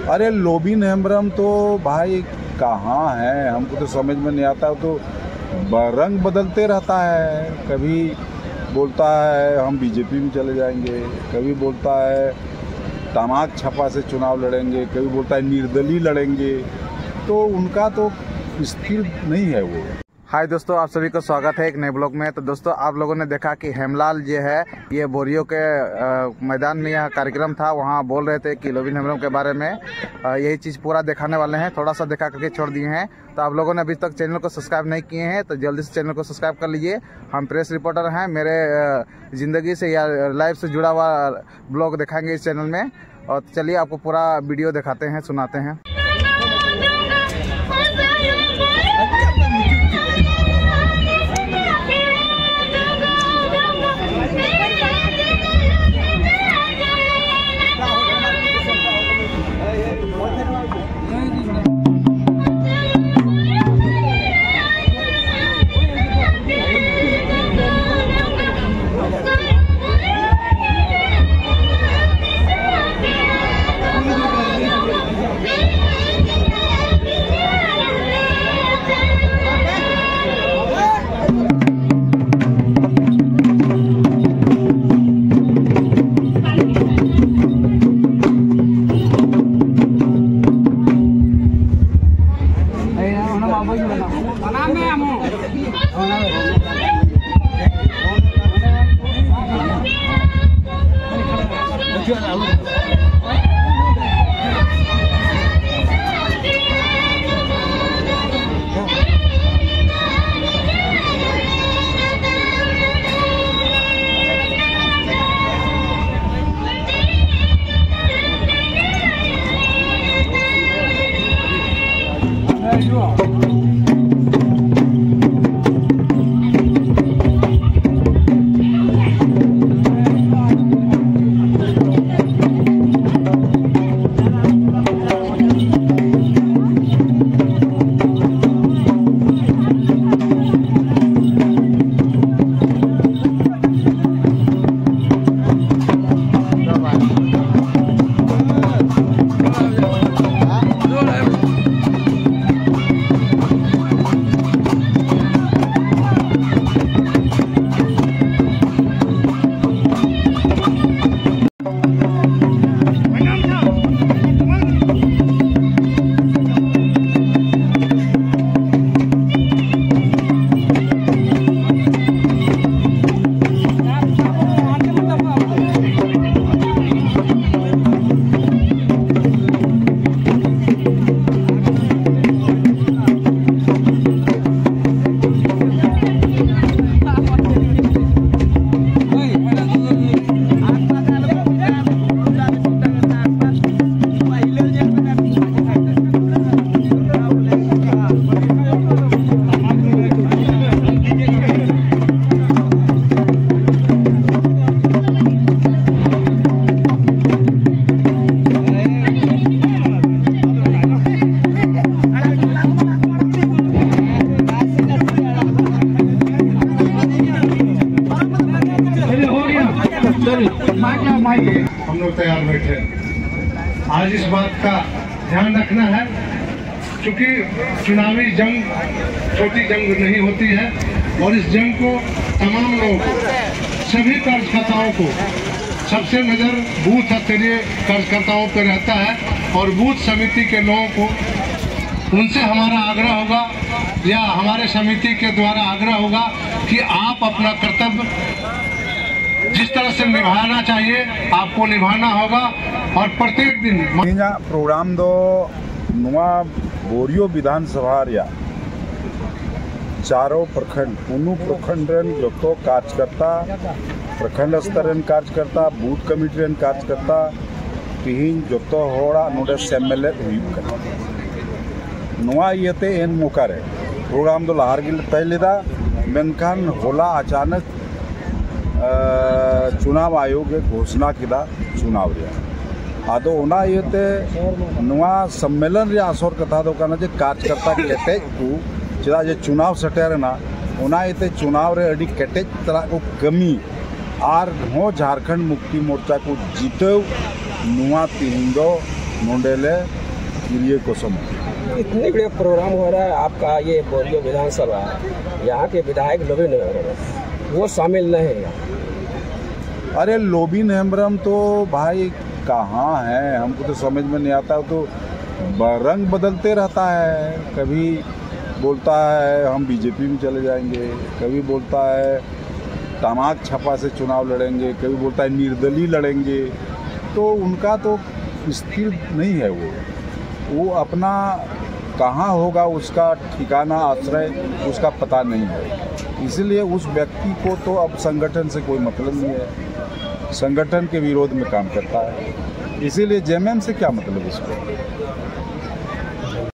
अरे लोबिन हेम्ब्रम तो भाई कहाँ है, हमको तो समझ में नहीं आता। तो रंग बदलते रहता है, कभी बोलता है हम बीजेपी में चले जाएंगे, कभी बोलता है तमाक छपा से चुनाव लड़ेंगे, कभी बोलता है निर्दलीय लड़ेंगे। तो उनका तो स्थिर नहीं है वो। हाय दोस्तों, आप सभी को स्वागत है एक नए ब्लॉग में। तो दोस्तों, आप लोगों ने देखा कि हेमलाल जो है ये बोरियो के मैदान में यह कार्यक्रम था, वहाँ बोल रहे थे कि लोबिन हेम्ब्रम के बारे में। यही चीज़ पूरा दिखाने वाले हैं, थोड़ा सा दिखा करके छोड़ दिए हैं। तो आप लोगों ने अभी तक चैनल को सब्सक्राइब नहीं किए हैं तो जल्दी से चैनल को सब्सक्राइब कर लीजिए। हम प्रेस रिपोर्टर हैं, मेरे ज़िंदगी से या लाइफ से जुड़ा हुआ ब्लॉग दिखाएंगे इस चैनल में। और चलिए आपको पूरा वीडियो दिखाते हैं, सुनाते हैं। हम लोग तैयार बैठे। आज इस बात का ध्यान रखना है, क्योंकि चुनावी जंग छोटी जंग नहीं होती है और इस जंग को तमाम लोगों को, सभी कार्यकर्ताओं को, सबसे नज़र बूथ स्तरीय कार्यकर्ताओं पर रहता है और बूथ समिति के लोगों को, उनसे हमारा आग्रह होगा या हमारे समिति के द्वारा आग्रह होगा कि आप अपना कर्तव्य जिस तरह से निभाना चाहिए आपको निभाना होगा। और प्रत्येक दिन प्रोग्राम दो नुआ बोरियो विधानसभा या चारों प्रखंड पुनू प्रखंड जो तो कार्यकर्ता प्रखंड स्तर कार्यकर्ता बूथ कमिटी कार्यकर्ता तीन जो तो होड़ा नोडे सेमेलेट हुई नुआ येते एन मोकारे प्रोग्राम दो लहार गिल तयलेदा मेनखान होला अचानक चुनाव आयोग घोषणा किदा चुनाव रे आदो ओना येते नुआ सम्मेलन रे आसर कथा दो काना जे कार्यकर्ता केटेज को चेदा जे चुनाव सटेरना ओना येते चुनाव रे अडी केटेज तरा को कमी आर हो झारखंड मुक्ति मोर्चा को जीतव नुआ तीन दो नोंडेले किरिए कोसम। इतने बड़े प्रोग्राम हो रहा है आपका, ये बोरियो विधानसभा, यहाँ के विधायक लोबिन हेम्ब्रम वो शामिल नहीं है। अरे लोबिन हेम्ब्रम तो भाई कहाँ है, हमको तो समझ में नहीं आता। तो रंग बदलते रहता है, कभी बोलता है हम बीजेपी में चले जाएंगे, कभी बोलता है तमाक छपा से चुनाव लड़ेंगे, कभी बोलता है निर्दलीय लड़ेंगे। तो उनका तो स्थिर नहीं है, वो अपना कहाँ होगा उसका ठिकाना आश्रय उसका पता नहीं है। इसलिए उस व्यक्ति को तो अब संगठन से कोई मतलब नहीं है, संगठन के विरोध में काम करता है। इसीलिए जेएमएम से क्या मतलब इसको।